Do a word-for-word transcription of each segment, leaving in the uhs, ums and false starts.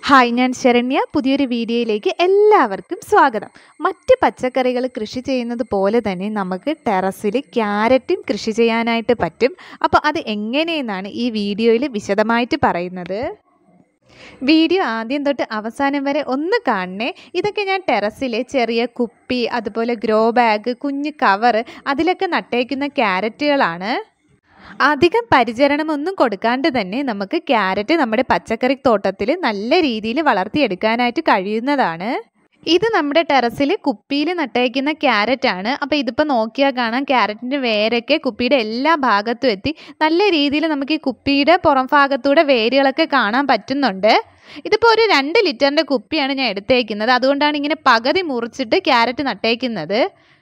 Hi, ഞാൻ ശരണ്യ. പുതിയൊരു വീഡിയോയിലേക്ക് എല്ലാവർക്കും സ്വാഗതം. മറ്റ് പച്ചക്കറികൾ കൃഷി ചെയ്യുന്നത് പോലെ തന്നെ നമുക്ക് ടെറസിൽ ക്യാരറ്റും കൃഷി ചെയ്യാനായിട്ട് പറ്റും. അപ്പോൾ അത് എങ്ങനെയെന്നാണ് ഈ വീഡിയോയിൽ വിശദമായിട്ട് പറയുന്നത്. വീഡിയോ ആദ്യം തൊട്ട് അവസാനം വരെ ഒന്ന് കാണണേ. ഇതൊക്കെ ഞാൻ ടെറസിലെ ചെറിയ കുപ്പി, അതുപോലെ ഗ്രോ ബാഗ്, കുഞ്ഞ് കവർ, അതിലൊക്കെ നട്ടേക്കുന്ന ക്യാരറ്റുകളാണ്. അധികം പരിചരണമൊന്നും കൊടുക്കാണ്ട് തന്നെ നമുക്ക് ക്യാരറ്റ് നമ്മുടെ പച്ചക്കറി തോട്ടത്തിൽ നല്ല രീതിയിൽ വളർത്തിയെടുക്കാനായിട്ട് കഴിയുന്നതാണ്. ഇത് നമ്മുടെ ടെറസിൽ കുപ്പിയിൽ നട്ടേക്കുന്ന ക്യാരറ്റാണ്. അപ്പോൾ ഇതിപ്പോൾ നോക്കിയാൽ കാണാം, ക്യാരറ്റിൻ്റെ വേരൊക്കെ കുപ്പിയുടെ എല്ലാ ഭാഗത്തും എത്തി നല്ല രീതിയിൽ നമുക്ക് ഈ കുപ്പിയുടെ പുറം ഭാഗത്തൂടെ വേരുകളൊക്കെ കാണാൻ പറ്റുന്നുണ്ട്. ഇതിപ്പോൾ ഒരു രണ്ട് ലിറ്ററിൻ്റെ കുപ്പിയാണ് ഞാൻ എടുത്തേക്കുന്നത്. അതുകൊണ്ടാണ് ഇങ്ങനെ പകുതി മുറിച്ചിട്ട് ക്യാരറ്റ് നട്ടേക്കുന്നത്.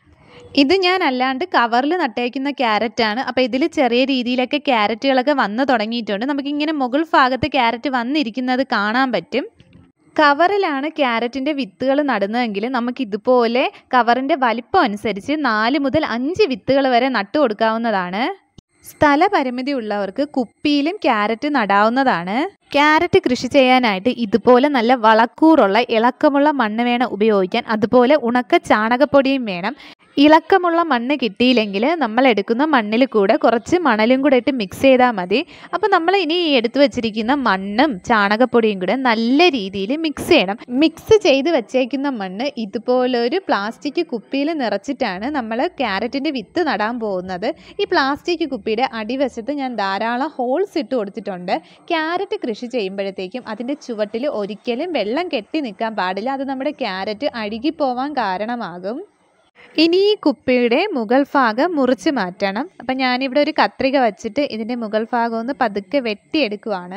ഇത് ഞാൻ അല്ലാണ്ട് കവറിൽ നട്ടേക്കുന്ന ക്യാരറ്റാണ്. അപ്പോൾ ഇതിൽ ചെറിയ രീതിയിലൊക്കെ ക്യാരറ്റുകളൊക്കെ വന്ന് തുടങ്ങിയിട്ടുണ്ട്. നമുക്കിങ്ങനെ മുകൾ ഭാഗത്ത് ക്യാരറ്റ് വന്നിരിക്കുന്നത് കാണാൻ പറ്റും. കവറിലാണ് ക്യാരറ്റിൻ്റെ വിത്തുകൾ നടുന്നതെങ്കിൽ നമുക്കിതുപോലെ കവറിൻ്റെ വലിപ്പം അനുസരിച്ച് നാല് മുതൽ അഞ്ച് വിത്തുകൾ വരെ നട്ടു കൊടുക്കാവുന്നതാണ്. സ്ഥലപരിമിതി ഉള്ളവർക്ക് കുപ്പിയിലും ക്യാരറ്റ് നടാവുന്നതാണ്. ക്യാരറ്റ് കൃഷി ചെയ്യാനായിട്ട് ഇതുപോലെ നല്ല വളക്കൂറുള്ള ഇളക്കമുള്ള മണ്ണ് വേണം ഉപയോഗിക്കാൻ. അതുപോലെ ഉണക്ക ചാണകപ്പൊടിയും വേണം. ഇളക്കമുള്ള മണ്ണ് കിട്ടിയില്ലെങ്കിൽ നമ്മൾ എടുക്കുന്ന മണ്ണിൽ കൂടെ കുറച്ച് മണലും കൂടെ ഇട്ട് മിക്സ് ചെയ്താൽ മതി. അപ്പോൾ നമ്മൾ ഇനി എടുത്തു വെച്ചിരിക്കുന്ന മണ്ണും ചാണകപ്പൊടിയും കൂടെ നല്ല രീതിയിൽ മിക്സ് ചെയ്യണം. മിക്സ് ചെയ്ത് വെച്ചേക്കുന്ന മണ്ണ് ഇതുപോലൊരു പ്ലാസ്റ്റിക് കുപ്പിയിൽ നിറച്ചിട്ടാണ് നമ്മൾ ക്യാരറ്റിൻ്റെ വിത്ത് നടാൻ പോകുന്നത്. ഈ പ്ലാസ്റ്റിക് കുപ്പിയുടെ അടിവശത്ത് ഞാൻ ധാരാളം ഹോൾസ് ഇട്ട് കൊടുത്തിട്ടുണ്ട്. ക്യാരറ്റ് കൃഷി ചെയ്യുമ്പോഴത്തേക്കും അതിൻ്റെ ചുവട്ടിൽ ഒരിക്കലും വെള്ളം കെട്ടി നിൽക്കാൻ പാടില്ല. അത് നമ്മുടെ ക്യാരറ്റ് അഴുകിപ്പോവാൻ കാരണമാകും. ഇനി ഈ കുപ്പിയുടെ മുകൾ ഭാഗം മുറിച്ച് മാറ്റണം. അപ്പം ഞാനിവിടെ ഒരു കത്രിക വച്ചിട്ട് ഇതിൻ്റെ മുകൾ ഭാഗം ഒന്ന് പതുക്കെ വെട്ടിയെടുക്കുവാണ്.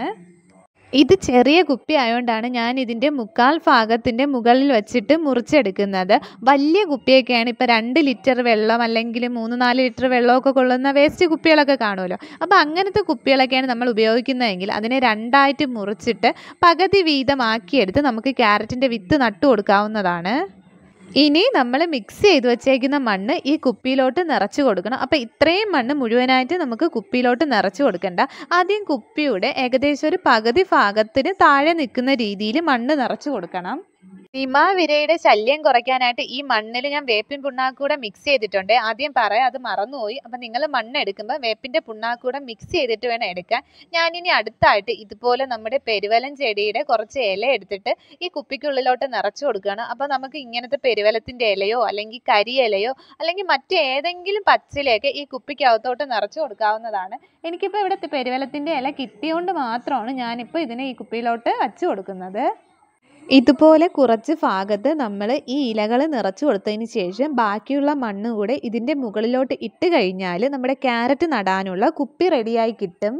ഇത് ചെറിയ കുപ്പി ആയതുകൊണ്ടാണ് ഞാൻ ഇതിൻ്റെ മുക്കാൽ ഭാഗത്തിൻ്റെ മുകളിൽ വെച്ചിട്ട് മുറിച്ചെടുക്കുന്നത്. വലിയ കുപ്പിയൊക്കെയാണ് ഇപ്പോൾ രണ്ട് ലിറ്റർ വെള്ളം അല്ലെങ്കിൽ മൂന്ന് നാല് ലിറ്റർ വെള്ളമൊക്കെ കൊള്ളുന്ന വേസ്റ്റ് കുപ്പികളൊക്കെ കാണുമല്ലോ. അപ്പോൾ അങ്ങനത്തെ കുപ്പികളൊക്കെയാണ് നമ്മൾ ഉപയോഗിക്കുന്നതെങ്കിൽ അതിനെ രണ്ടായിട്ട് മുറിച്ചിട്ട് പകുതി വീതമാക്കിയെടുത്ത് നമുക്ക് ക്യാരറ്റിൻ്റെ വിത്ത് നട്ടു കൊടുക്കാവുന്നതാണ്. ഇനി നമ്മൾ മിക്സ് ചെയ്ത് വെച്ചേക്കുന്ന മണ്ണ് ഈ കുപ്പിയിലോട്ട് നിറച്ച് കൊടുക്കണം. അപ്പോൾ ഇത്രയും മണ്ണ് മുഴുവനായിട്ട് നമുക്ക് കുപ്പിയിലോട്ട് നിറച്ച് കൊടുക്കണ്ട. ആദ്യം കുപ്പിയുടെ ഏകദേശം ഒരു പകുതി ഭാഗത്തിന് താഴെ നിൽക്കുന്ന രീതിയിൽ മണ്ണ് നിറച്ച് കൊടുക്കണം. നിമാവിരയുടെ ശല്യം കുറയ്ക്കാനായിട്ട് ഈ മണ്ണിൽ ഞാൻ വേപ്പിൻ പുണ്ണാക്കൂടെ മിക്സ് ചെയ്തിട്ടുണ്ട്. ആദ്യം പറയാം, അത് മറന്നുപോയി. അപ്പം നിങ്ങൾ മണ്ണ് എടുക്കുമ്പോൾ വേപ്പിൻ്റെ പുണ്ണാക്കൂടെ മിക്സ് ചെയ്തിട്ട് വേണം എടുക്കാൻ. ഞാനിനി അടുത്തായിട്ട് ഇതുപോലെ നമ്മുടെ പെരുവലം ചെടിയുടെ കുറച്ച് ഇല എടുത്തിട്ട് ഈ കുപ്പിക്കുള്ളിലോട്ട് നിറച്ച് കൊടുക്കുകയാണ്. അപ്പോൾ നമുക്ക് ഇങ്ങനത്തെ പെരുവലത്തിൻ്റെ ഇലയോ അല്ലെങ്കിൽ കരി ഇലയോ അല്ലെങ്കിൽ മറ്റേതെങ്കിലും പച്ചിലയൊക്കെ ഈ കുപ്പിക്കകത്തോട്ട് നിറച്ച് കൊടുക്കാവുന്നതാണ്. എനിക്കിപ്പോൾ ഇവിടെ പെരുവലത്തിൻ്റെ ഇല കിട്ടിയോണ്ട് മാത്രമാണ് ഞാനിപ്പോൾ ഇതിനെ ഈ കുപ്പിയിലോട്ട് വച്ച് കൊടുക്കുന്നത്. ഇതുപോലെ കുറച്ച് ഭാഗത്ത് നമ്മൾ ഈ ഇലകൾ നിറച്ച് കൊടുത്തതിന് ശേഷം ബാക്കിയുള്ള മണ്ണ് കൂടെ ഇതിൻ്റെ മുകളിലോട്ട് ഇട്ട് കഴിഞ്ഞാൽ നമ്മുടെ ക്യാരറ്റ് നടാനുള്ള കുപ്പി റെഡിയായി കിട്ടും.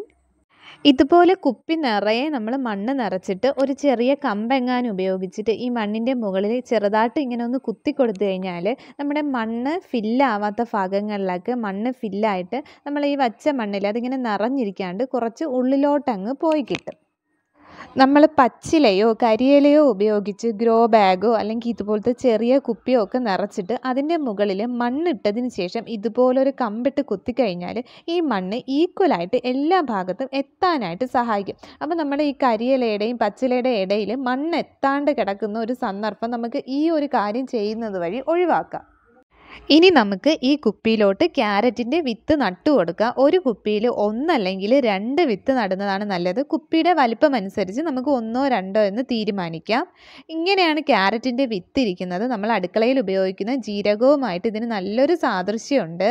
ഇതുപോലെ കുപ്പി നിറയെ നമ്മൾ മണ്ണ് നിറച്ചിട്ട് ഒരു ചെറിയ കമ്പെങ്ങാനും ഉപയോഗിച്ചിട്ട് ഈ മണ്ണിൻ്റെ മുകളിൽ ചെറുതായിട്ട് ഇങ്ങനെ ഒന്ന് കുത്തി കൊടുത്തു കഴിഞ്ഞാൽ നമ്മുടെ മണ്ണ് ഫില്ലാവാത്ത ഭാഗങ്ങളിലൊക്കെ മണ്ണ് ഫില്ലായിട്ട് നമ്മൾ ഈ വച്ച മണ്ണിൽ അതിങ്ങനെ നിറഞ്ഞിരിക്കാണ്ട് കുറച്ച് ഉള്ളിലോട്ടങ്ങ് പോയി കിട്ടും. നമ്മൾ പച്ചിലയോ കരിയിലയോ ഉപയോഗിച്ച് ഗ്രോ ബാഗോ അല്ലെങ്കിൽ ഇതുപോലത്തെ ചെറിയ കുപ്പിയോ ഒക്കെ നിറച്ചിട്ട് അതിൻ്റെ മുകളിൽ മണ്ണിട്ടതിന് ശേഷം ഇതുപോലൊരു കമ്പിട്ട് കുത്തിക്കഴിഞ്ഞാൽ ഈ മണ്ണ് ഈക്വലായിട്ട് എല്ലാ ഭാഗത്തും എത്താനായിട്ട് സഹായിക്കും. അപ്പോൾ നമ്മുടെ ഈ കരിയിലയുടെയും പച്ചിലയുടെയും ഇടയിൽ മണ്ണ് എത്താണ്ട് കിടക്കുന്ന ഒരു സന്ദർഭം നമുക്ക് ഈ ഒരു കാര്യം ചെയ്യുന്നത് വഴി ഒഴിവാക്കാം. ഇനി നമുക്ക് ഈ കുപ്പിയിലോട്ട് ക്യാരറ്റിൻ്റെ വിത്ത് നട്ടു കൊടുക്കാം. ഒരു കുപ്പിയിൽ ഒന്നല്ലെങ്കിൽ രണ്ട് വിത്ത് നടുന്നതാണ് നല്ലത്. കുപ്പിയുടെ വലിപ്പം അനുസരിച്ച് നമുക്ക് ഒന്നോ രണ്ടോ എന്ന് തീരുമാനിക്കാം. ഇങ്ങനെയാണ് ക്യാരറ്റിൻ്റെ വിത്ത് ഇരിക്കുന്നത്. നമ്മൾ അടുക്കളയിൽ ഉപയോഗിക്കുന്ന ജീരകവുമായിട്ട് ഇതിന് നല്ലൊരു സാദൃശ്യമുണ്ട്.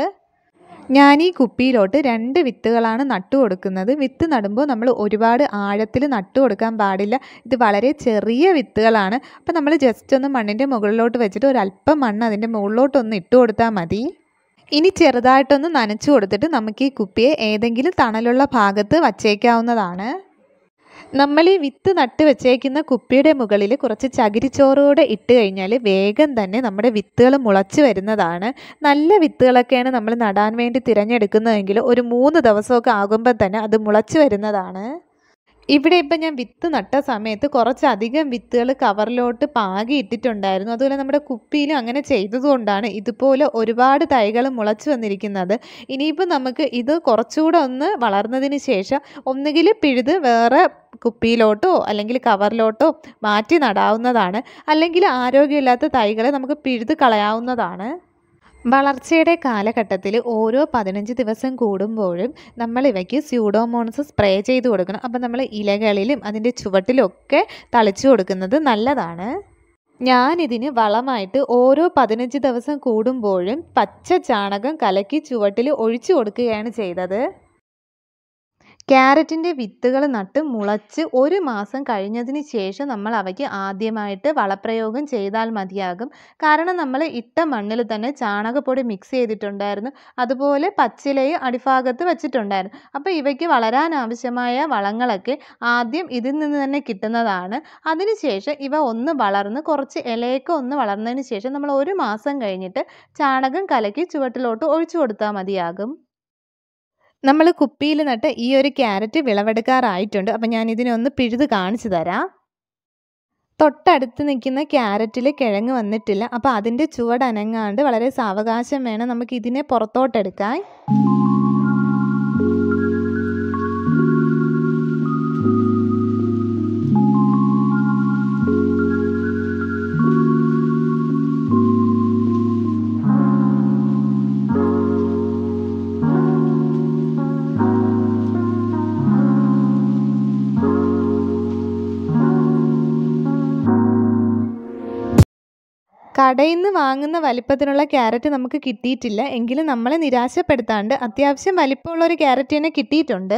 ഞാൻ ഈ കുപ്പിയിലോട്ട് രണ്ട് വിത്തുകളാണ് നട്ടു കൊടുക്കുന്നത്. വിത്ത് നടുമ്പോൾ നമ്മൾ ഒരുപാട് ആഴത്തിൽ നട്ടു കൊടുക്കാൻ പാടില്ല. ഇത് വളരെ ചെറിയ വിത്തുകളാണ്. അപ്പോൾ നമ്മൾ ജസ്റ്റ് ഒന്ന് മണ്ണിൻ്റെ മുകളിലോട്ട് വെച്ചിട്ട് ഒരല്പം മണ്ണ് അതിൻ്റെ മുകളിലോട്ടൊന്ന് ഇട്ട് കൊടുത്താൽ മതി. ഇനി ചെറുതായിട്ടൊന്ന് നനച്ചു കൊടുത്തിട്ട് നമുക്ക് ഈ കുപ്പിയെ ഏതെങ്കിലും തണലുള്ള ഭാഗത്ത് വച്ചേക്കാവുന്നതാണ്. നമ്മൾ ഈ വിത്ത് നട്ട് വെച്ചേക്കുന്ന കുപ്പിയുടെ മുകളിൽ കുറച്ച് ചകിരിച്ചോറോടെ ഇട്ട് കഴിഞ്ഞാൽ വേഗം തന്നെ നമ്മുടെ വിത്തുകൾ മുളച്ച് വരുന്നതാണ്. നല്ല വിത്തുകളൊക്കെയാണ് നമ്മൾ നടാൻ വേണ്ടി തിരഞ്ഞെടുക്കുന്നതെങ്കിൽ ഒരു മൂന്ന് ദിവസമൊക്കെ ആകുമ്പോൾ തന്നെ അത് മുളച്ച് വരുന്നതാണ്. ഇവിടെ ഇപ്പം ഞാൻ വിത്ത് നട്ട സമയത്ത് കുറച്ചധികം വിത്തുകൾ കവറിലോട്ട് പാകി ഇട്ടിട്ടുണ്ടായിരുന്നു. അതുപോലെ നമ്മുടെ കുപ്പിയിലും അങ്ങനെ ചെയ്തതുകൊണ്ടാണ് ഇതുപോലെ ഒരുപാട് തൈകൾ മുളച്ചു വന്നിരിക്കുന്നത്. ഇനിയിപ്പോൾ നമുക്ക് ഇത് കുറച്ചുകൂടെ ഒന്ന് വളർന്നതിന് ശേഷം ഒന്നുകിൽ പിഴുത് വേറെ കുപ്പിയിലോട്ടോ അല്ലെങ്കിൽ കവറിലോട്ടോ മാറ്റി നടാവുന്നതാണ്. അല്ലെങ്കിൽ ആരോഗ്യമില്ലാത്ത തൈകളെ നമുക്ക് പിഴുത് കളയാവുന്നതാണ്. വളർച്ചയുടെ കാലഘട്ടത്തിൽ ഓരോ പതിനഞ്ച് ദിവസം കൂടുമ്പോഴും നമ്മൾ ഇവയ്ക്ക് സ്യൂഡോമോണസ് സ്പ്രേ ചെയ്ത് കൊടുക്കണം. അപ്പം നമ്മൾ ഇലകളിലും അതിൻ്റെ ചുവട്ടിലും ഒക്കെ തളിച്ചു കൊടുക്കുന്നത് നല്ലതാണ്. ഞാനിതിന് വളമായിട്ട് ഓരോ പതിനഞ്ച് ദിവസം കൂടുമ്പോഴും പച്ച ചാണകം കലക്കി ചുവട്ടിൽ ഒഴിച്ചു കൊടുക്കുകയാണ് ചെയ്തത്. ക്യാരറ്റിൻ്റെ വിത്തുകൾ നട്ട് മുളച്ച് ഒരു മാസം കഴിഞ്ഞതിന് ശേഷം നമ്മൾ അവയ്ക്ക് ആദ്യമായിട്ട് വളപ്രയോഗം ചെയ്താൽ മതിയാകും. കാരണം നമ്മൾ ഇട്ട മണ്ണിൽ തന്നെ ചാണകപ്പൊടി മിക്സ് ചെയ്തിട്ടുണ്ടായിരുന്നു. അതുപോലെ പച്ചിലയും അടിഭാഗത്ത് വെച്ചിട്ടുണ്ടായിരുന്നു. അപ്പോൾ ഇവയ്ക്ക് വളരാൻ ആവശ്യമായ വളങ്ങളൊക്കെ ആദ്യം ഇതിൽ നിന്ന് തന്നെ കിട്ടുന്നതാണ്. അതിനുശേഷം ഇവ ഒന്ന് വളർന്ന് കുറച്ച് ഇലയൊക്കെ ഒന്ന് വളർന്നതിന് ശേഷം നമ്മൾ ഒരു മാസം കഴിഞ്ഞിട്ട് ചാണകം കലക്കി ചുവട്ടിലോട്ട് ഒഴിച്ചു കൊടുത്താൽ മതിയാകും. നമ്മൾ കുപ്പിയിൽ നട്ട് ഈ ഒരു ക്യാരറ്റ് വിളവെടുക്കാറായിട്ടുണ്ട്. അപ്പം ഞാൻ ഇതിനൊന്ന് പിഴുത് കാണിച്ചു തരാം. തൊട്ടടുത്ത് നിൽക്കുന്ന ക്യാരറ്റിൽ കിഴങ്ങ് വന്നിട്ടില്ല. അപ്പോൾ അതിൻ്റെ ചുവട് അനങ്ങാണ്ട് വളരെ സാവകാശം വേണം നമുക്ക് ഇതിനെ പുറത്തോട്ടെടുക്കാൻ. കടയിൽ നിന്ന് വാങ്ങുന്ന വലിപ്പത്തിനുള്ള ക്യാരറ്റ് നമുക്ക് കിട്ടിയിട്ടില്ല. എങ്കിലും നമ്മളെ നിരാശപ്പെടുത്താണ്ട് അത്യാവശ്യം വലിപ്പമുള്ളൊരു ക്യാരറ്റ് തന്നെ കിട്ടിയിട്ടുണ്ട്.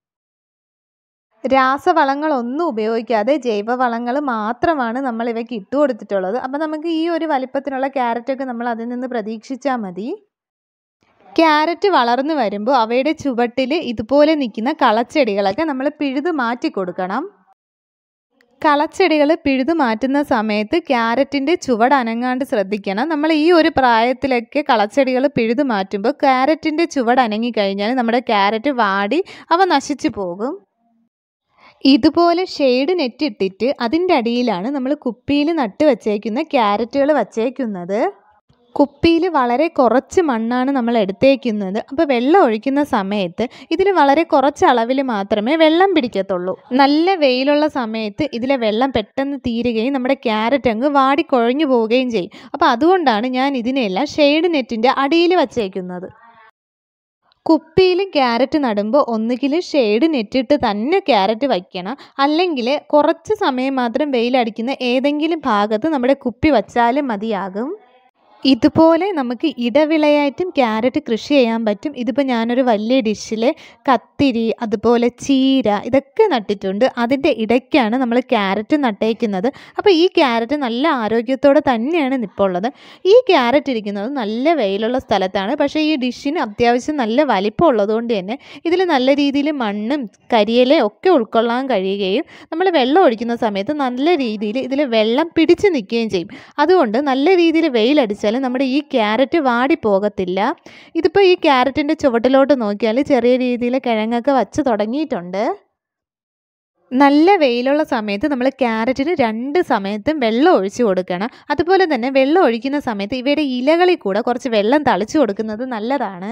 രാസവളങ്ങളൊന്നും ഉപയോഗിക്കാതെ ജൈവവളങ്ങൾ മാത്രമാണ് നമ്മൾ ഇവയ്ക്ക് ഇട്ട് കൊടുത്തിട്ടുള്ളത്. അപ്പം നമുക്ക് ഈ ഒരു വലിപ്പത്തിനുള്ള ക്യാരറ്റൊക്കെ നമ്മൾ അതിൽ നിന്ന് പ്രതീക്ഷിച്ചാൽ മതി. ക്യാരറ്റ് വളർന്നു വരുമ്പോൾ അവയുടെ ചുവട്ടിൽ ഇതുപോലെ നിൽക്കുന്ന കളച്ചെടികളൊക്കെ നമ്മൾ പിഴുത് മാറ്റി കൊടുക്കണം. കളച്ചെടികൾ പിഴുതു മാറ്റുന്ന സമയത്ത് ക്യാരറ്റിൻ്റെ ചുവട് അനങ്ങാണ്ട് ശ്രദ്ധിക്കണം. നമ്മൾ ഈ ഒരു പ്രായത്തിലൊക്കെ കളച്ചെടികൾ പിഴുതു മാറ്റുമ്പോൾ ക്യാരറ്റിൻ്റെ ചുവട് അനങ്ങിക്കഴിഞ്ഞാൽ നമ്മുടെ ക്യാരറ്റ് വാടി അവ നശിച്ചു പോകും. ഇതുപോലെ ഷെയ്ഡ് നെറ്റ് ഇട്ടിട്ട് അതിൻ്റെ അടിയിലാണ് നമ്മൾ കുപ്പിയിൽ നട്ട് വച്ചേക്കുന്ന ക്യാരറ്റുകൾ വച്ചേക്കുന്നത്. കുപ്പിയിൽ വളരെ കുറച്ച് മണ്ണാണ് നമ്മൾ എടുത്തേക്കുന്നത്. അപ്പോൾ വെള്ളം ഒഴിക്കുന്ന സമയത്ത് ഇതിൽ വളരെ കുറച്ച് അളവിൽ മാത്രമേ വെള്ളം പിടിക്കത്തുള്ളൂ. നല്ല വെയിലുള്ള സമയത്ത് ഇതിലെ വെള്ളം പെട്ടെന്ന് തീരുകയും നമ്മുടെ ക്യാരറ്റ് അങ്ങ് വാടി കുഴഞ്ഞു പോവുകയും ചെയ്യും. അപ്പോൾ അതുകൊണ്ടാണ് ഞാൻ ഇതിനെല്ലാം ഷെയ്ഡ് നെറ്റിൻ്റെ അടിയിൽ വച്ചേക്കുന്നത്. കുപ്പിയിൽ ക്യാരറ്റ് നടുമ്പോൾ ഒന്നുകിൽ ഷെയ്ഡ് നെറ്റിട്ട് തന്നെ ക്യാരറ്റ് വയ്ക്കണം, അല്ലെങ്കിൽ കുറച്ച് സമയം മാത്രം വെയിലടിക്കുന്ന ഏതെങ്കിലും ഭാഗത്ത് നമ്മുടെ കുപ്പി വച്ചാലും മതിയാകും. ഇതുപോലെ നമുക്ക് ഇടവിളയായിട്ടും ക്യാരറ്റ് കൃഷി ചെയ്യാൻ പറ്റും. ഇതിപ്പോൾ ഞാനൊരു വലിയ ഡിഷിൽ കത്തിരി അതുപോലെ ചീര ഇതൊക്കെ നട്ടിട്ടുണ്ട്. അതിൻ്റെ ഇടയ്ക്കാണ് നമ്മൾ ക്യാരറ്റ് നട്ടേക്കുന്നത്. അപ്പോൾ ഈ ക്യാരറ്റ് നല്ല ആരോഗ്യത്തോടെ തന്നെയാണ് നിൽപ്പുള്ളത്. ഈ ക്യാരറ്റ് ഇരിക്കുന്നത് നല്ല വെയിലുള്ള സ്ഥലത്താണ്. പക്ഷേ ഈ ഡിഷിന് അത്യാവശ്യം നല്ല വലിപ്പം ഉള്ളതുകൊണ്ട് തന്നെ ഇതിൽ നല്ല രീതിയിൽ മണ്ണും കരിയിലയും ഒക്കെ ഉൾക്കൊള്ളാൻ കഴിയുകയും നമ്മൾ വെള്ളം ഒഴിക്കുന്ന സമയത്ത് നല്ല രീതിയിൽ ഇതിൽ വെള്ളം പിടിച്ച് നിൽക്കുകയും ചെയ്യും. അതുകൊണ്ട് നല്ല രീതിയിൽ വെയിലടിച്ച് നമ്മുടെ ഈ ക്യാരറ്റ് വാടി പോകത്തില്ല. ഇതിപ്പോൾ ഈ ക്യാരറ്റിൻ്റെ ചുവട്ടിലോട്ട് നോക്കിയാൽ ചെറിയ രീതിയിൽ കിഴങ്ങൊക്കെ വച്ച് തുടങ്ങിയിട്ടുണ്ട്. നല്ല വെയിലുള്ള സമയത്ത് നമ്മൾ ക്യാരറ്റിന് രണ്ട് സമയത്തും വെള്ളം ഒഴിച്ചു കൊടുക്കണം. അതുപോലെ തന്നെ വെള്ളം ഒഴിക്കുന്ന സമയത്ത് ഇവയുടെ ഇലകളിൽ കൂടെ കുറച്ച് വെള്ളം തളിച്ചു കൊടുക്കുന്നത് നല്ലതാണ്.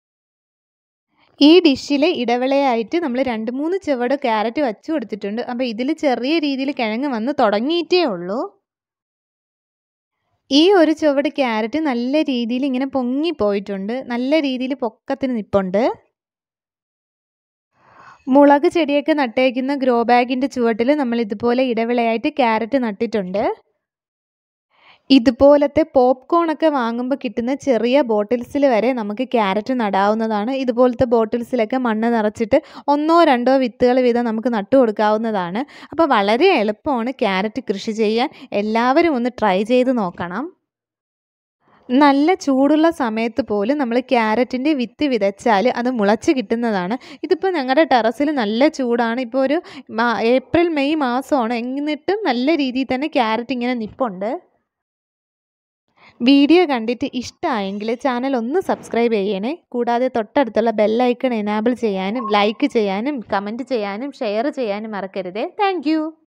ഈ ഡിഷിൽ ഇടവിളയായിട്ട് നമ്മൾ രണ്ട് മൂന്ന് ചുവട് ക്യാരറ്റ് വച്ചു കൊടുത്തിട്ടുണ്ട്. അപ്പോൾ ഇതിൽ ചെറിയ രീതിയിൽ കിഴങ്ങ് വന്ന് തുടങ്ങിയിട്ടേ ഉള്ളൂ. ഈ ഒരു ചുവട് ക്യാരറ്റ് നല്ല രീതിയിൽ ഇങ്ങനെ പൊങ്ങിപ്പോയിട്ടുണ്ട്. നല്ല രീതിയിൽ പൊക്കത്തിന് നിൽപ്പുണ്ട്. മുളക് ചെടിയൊക്കെ നട്ടേക്കുന്ന ഗ്രോ ബാഗിൻ്റെ ചുവട്ടിൽ നമ്മൾ ഇതുപോലെ ഇടവിളയായിട്ട് ക്യാരറ്റ് നട്ടിട്ടുണ്ട്. ഇതുപോലത്തെ പോപ്കോണൊക്കെ വാങ്ങുമ്പോൾ കിട്ടുന്ന ചെറിയ ബോട്ടിൽസിൽ വരെ നമുക്ക് ക്യാരറ്റ് നടാവുന്നതാണ്. ഇതുപോലത്തെ ബോട്ടിൽസിലൊക്കെ മണ്ണ് നിറച്ചിട്ട് ഒന്നോ രണ്ടോ വിത്തുകൾ വീതം നമുക്ക് നട്ടു കൊടുക്കാവുന്നതാണ്. അപ്പോൾ വളരെ എളുപ്പമാണ് ക്യാരറ്റ് കൃഷി ചെയ്യാൻ. എല്ലാവരും ഒന്ന് ട്രൈ ചെയ്ത് നോക്കണം. നല്ല ചൂടുള്ള സമയത്ത് പോലും നമ്മൾ ക്യാരറ്റിൻ്റെ വിത്ത് വിതച്ചാൽ അത് മുളച്ച് കിട്ടുന്നതാണ്. ഇതിപ്പോൾ ഞങ്ങളുടെ ടെറസിൽ നല്ല ചൂടാണ്. ഇപ്പോൾ ഒരു ഏപ്രിൽ മെയ് മാസമാണ്. എന്നിട്ടും നല്ല രീതിയിൽ തന്നെ ക്യാരറ്റ് ഇങ്ങനെ നിൽപ്പുണ്ട്. വീഡിയോ കണ്ടിട്ട് ഇഷ്ടമായെങ്കിൽ ചാനൽ ഒന്ന് സബ്സ്ക്രൈബ് ചെയ്യണേ. കൂടാതെ തൊട്ടടുത്തുള്ള ബെല്ലൈക്കൺ എനാബിൾ ചെയ്യാനും ലൈക്ക് ചെയ്യാനും കമൻറ്റ് ചെയ്യാനും ഷെയർ ചെയ്യാനും മറക്കരുതേ. താങ്ക്